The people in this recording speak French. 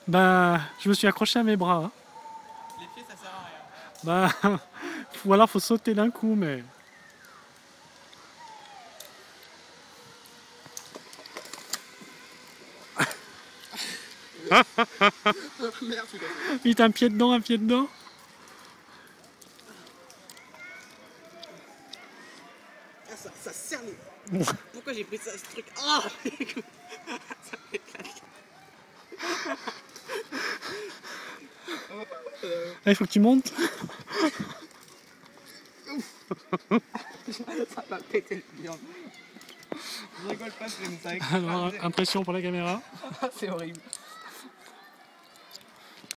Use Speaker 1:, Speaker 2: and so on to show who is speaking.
Speaker 1: Ben, je me suis accroché à mes bras. Hein.
Speaker 2: Les pieds, ça sert à rien.
Speaker 1: Ben, ou alors faut sauter d'un coup, mais...
Speaker 2: Merde, putain.
Speaker 1: Vite, un pied dedans, un pied dedans.
Speaker 2: Ah, ça serre les... Pourquoi j'ai pris ça, ce truc? Ah ça m'éclate.
Speaker 1: Là, il faut que tu montes.
Speaker 2: Ça m'a pété le viande. Je rigole pas, c'est une sac.
Speaker 1: Alors, impression pour la caméra.
Speaker 2: C'est horrible.